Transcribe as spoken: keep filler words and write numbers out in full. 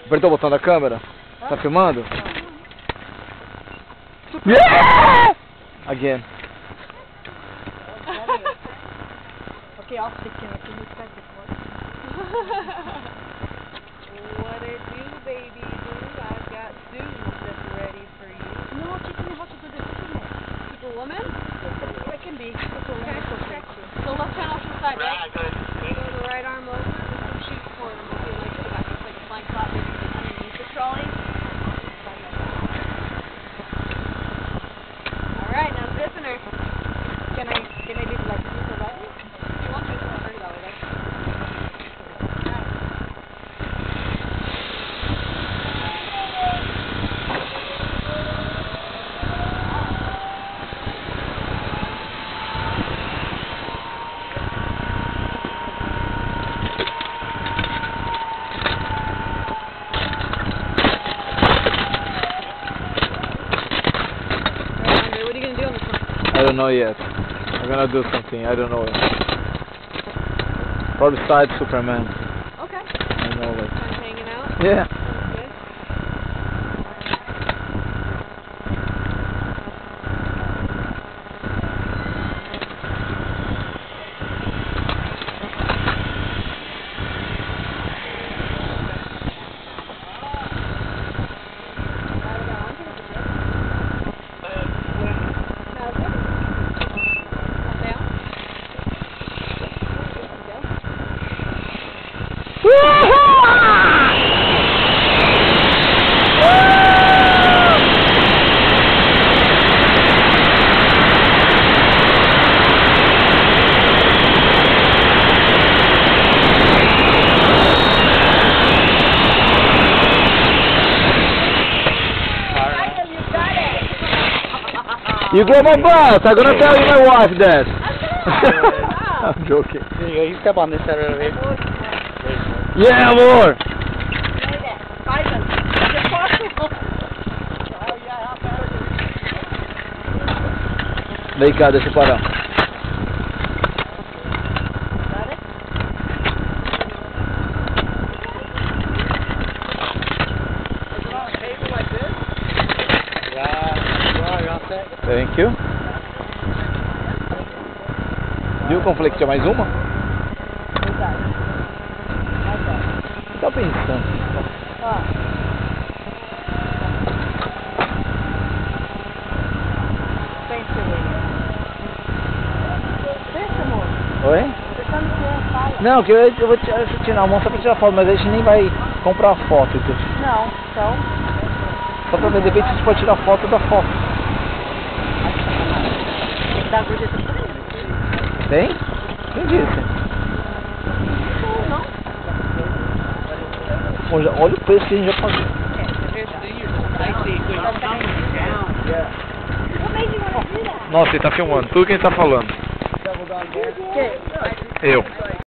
Apertou o botão da câmera? Tá filmando? Yeah! Again. Okay, I'll stick in. Can you start this one? What it do, baby? I've got students that's ready for you. No, teach me how to do the Superman. Superwoman? It can be. Superman is okay too. So left hand off to the side, right? Go the right arm over. Just shoot for them. If you like to go back, it's like a flank flap, maybe underneath the trolley. All right, now zipping her. Can I, can I leave like this or that? If you want to, I'll turn it that way. That's I don't know yet. I'm gonna do something, I don't know. Probably side Superman. okay. I know, like. Kind of hanging out. Yeah. Sounds good. You get my bus! I'm gonna tell you my wife that. I'm joking. You step on this side over here. Yeah, amor! Vem cá, deixa eu parar. Thank you. Viu como falei que tinha mais uma? Verdade. O que tá pensando? Ó. Pensa, Pensa, amor. Oi? Você tá no que fala. Não, que eu, eu vou tirar, eu tirar a mão só pra tirar foto, mas a gente nem vai comprar foto. Então. Não, então. Só pra ver, de repente a gente pode tirar foto da foto. Tem que dar gorjeta pra ele. Tem? Quem disse? Não, não. Bom, já, olha o preço que a gente já pagou. Nossa, ele tá filmando. Tudo que a gente tá falando. Que? Eu.